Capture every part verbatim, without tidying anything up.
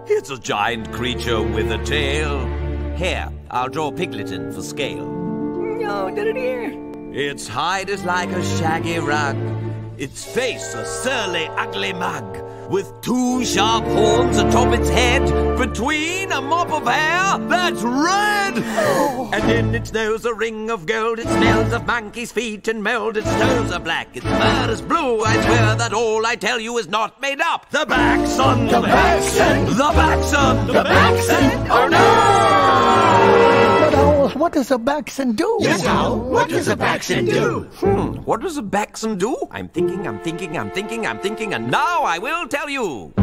It's a giant creature with a tail. Here, I'll draw Piglet in for scale. No, did it here. Its hide is like a shaggy rug. Its face a surly, ugly mug. With two sharp horns atop its head, between a mop of hair that's red. Oh. And in its nose a ring of gold. It smells of monkey's feet and mold. Its toes are black, its fur is blue. I swear that all I tell you is not made up. The backson! The backson! The backson! The backson! Oh no! But Owl, what does a backson do? Yes, Owl, what does a backson do? Hmm, what does a backson do? I'm thinking, I'm thinking, I'm thinking, I'm thinking, and now I will tell you.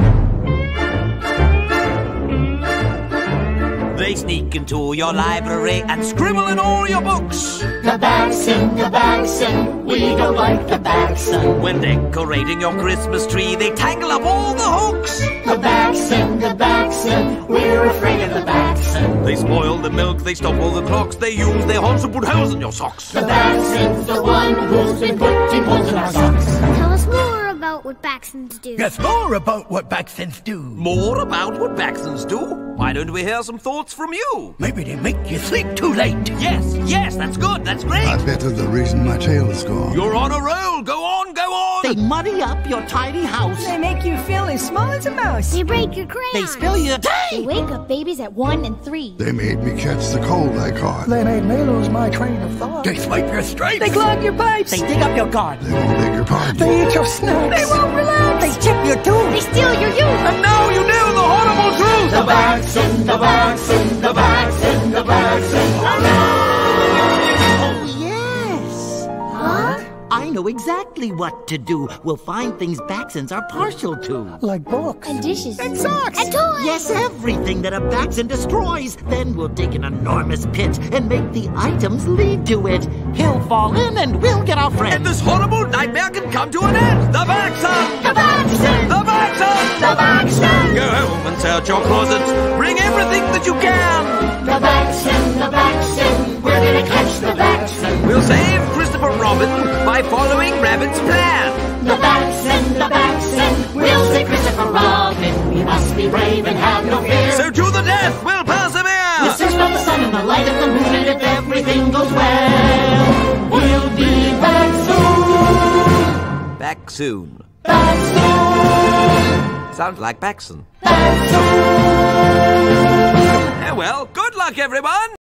They sneak into your library and scribble in all your books. The backson, the backson, we don't like the backson. When decorating your Christmas tree, they tangle up all the hooks. The backson, the backson, we're afraid of the backson. They spoil the milk, they stop all the clocks. They use their horns to put holes in your socks. The backson's the one who's been putting holes in our socks. Tell us more about what backsons do. Yes, more about what backsons do. More about what backsons do? Why don't we hear some thoughts from you? Maybe they make you sleep too late. Yes, yes, that's good, that's great. I bet they're the reason my tail is gone. You're on a roll, go on, go on. They muddy up your tidy house. They make you feel as small as a mouse. They break your crayons. They spill your tea. They wake up babies at one and three. They made me catch the cold I caught. They made me lose my train of thought. They swipe your stripes. They clog your pipes. They dig up your garden. They won't beg your pardon. They eat your snacks. They won't relax. They chip your tooth. They steal your youth. And now you know the horrible truth. The backson, the backson, the backson, the backson. Oh Oh, yes. Huh? I know exactly what to do. We'll find things backsons are partial to. Like books. And dishes. And socks. And toys. Yes, everything that a backson destroys. Then we'll dig an enormous pit and make the items lead to it. He'll fall in and we'll get our friend. And this horrible nightmare can come to an end. The backson! The backson! The backson! The backson! Go home and search your closets. Bring everything that you can. The backson, the backson, we're gonna catch the backson. We'll save Christopher Robin by following Rabbit's plan. The backson, the backson, we'll save Christopher Robin. We must be brave and have no fear. So to the death we'll persevere. We'll search by the sun and the light of the moon, and if everything goes well, we'll be back soon. Back soon. Back soon. Sounds like backson. Back soon. Eh, well, good luck, everyone.